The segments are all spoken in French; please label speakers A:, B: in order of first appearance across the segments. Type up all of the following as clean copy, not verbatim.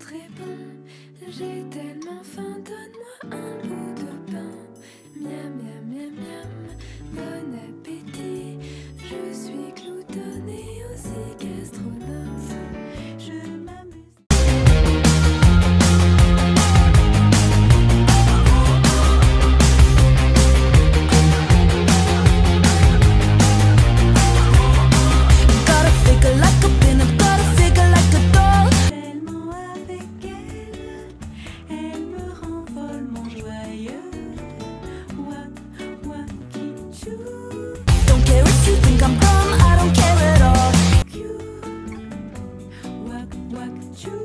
A: serait bon. J'ai tellement faim, donne-moi un bout de pain. Miam, miam, miam, miam, bon appétit. Je suis gloutonne et aussi gastronome. Je m'amuse.
B: Gotta figure like a pin, gotta figure like a doll.
A: Tellement avec elle me rend follement joyeux. Wakichou.
B: Don't care if you think I'm dumb, I don't care at all.
A: Wakchou.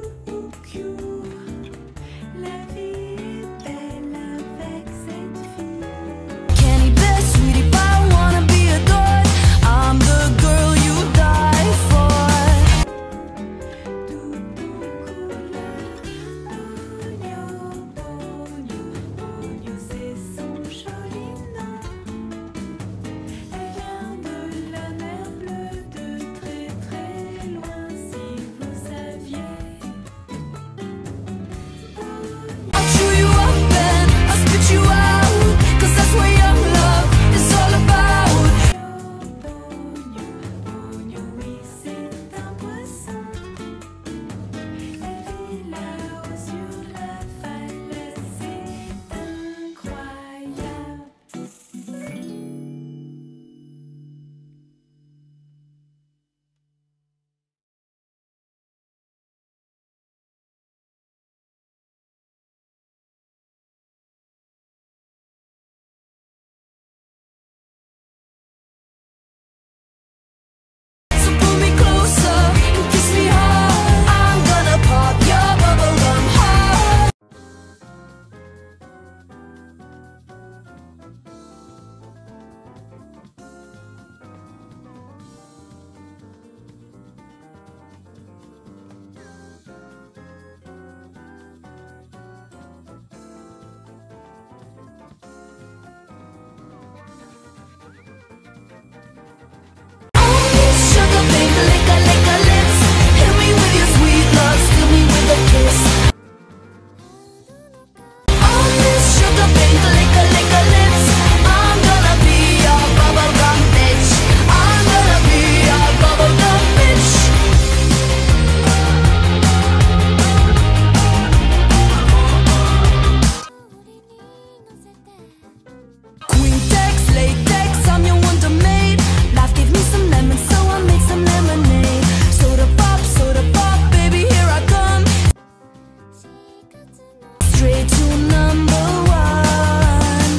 A: La vie est belle avec cette fille.
B: Candy best, sweetie pie, wanna be adored. I'm the girl you die for.
A: Tout en couleur. Pogno, c'est son joli nom. Elle vient de la mer bleue, de très très loin, si vous saviez.
B: I'll chew you up and I'll spit you out, 'cause that's what young love is all about.
A: Pogno, oui, c'est un poisson. Elle vit là-haut sur la falaise, c'est incroyable.
B: So pull me closer and kiss me hard. I'm gonna pop your bubblegum heart. Sugar baby, lick a lips. Hit me with your sweet love, steal me with a kiss. Oh, Miss Sugar baby, lick a lips. I'm gonna be your bubblegum bitch. I'm gonna be your bubblegum bitch. Queentex, latex, I'm your wonder maid. Life gave me some lemons, so I make some lemonade. Soda pop, baby, here I come. Straight to number one.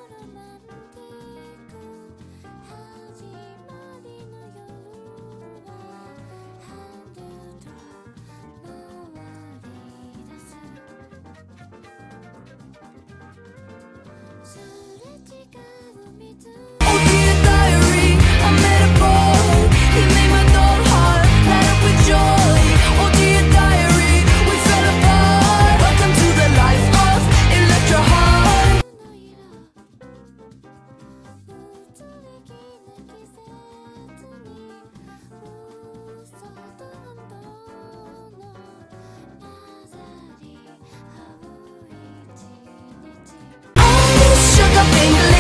B: Oh dear diary, I met a boy. He made my dull heart light up with joy. Oh dear diary, we fell apart. Welcome to the life of Electra Heart. Oh, sugar baby,